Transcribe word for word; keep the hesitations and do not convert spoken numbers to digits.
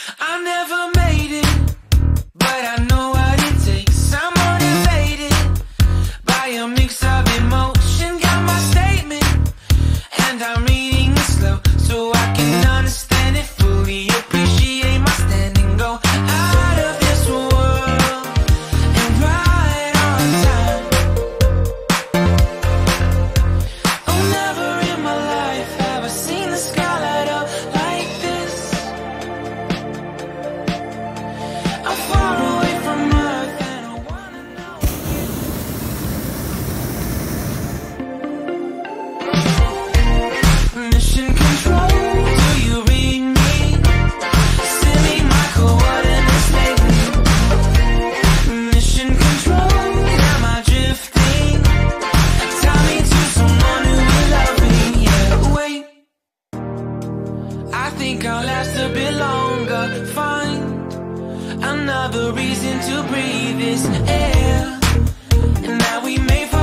I never made it, but I know what it takes. I'm motivated by a mix of emotion. Got my statement, and I'm reading it slow so I can understand it fully. Appreciate my standing, go out of this world and right on time. Oh, never in my life have I seen the sky light up like this. I'm far away from Earth and I wanna know. Mission control, do you read me? Send me my coordinates lately. Mission control, am I drifting? Tie me to someone who will love me. Yeah, wait, I think I'll last a bit longer. Find another reason to breathe this air, and now we may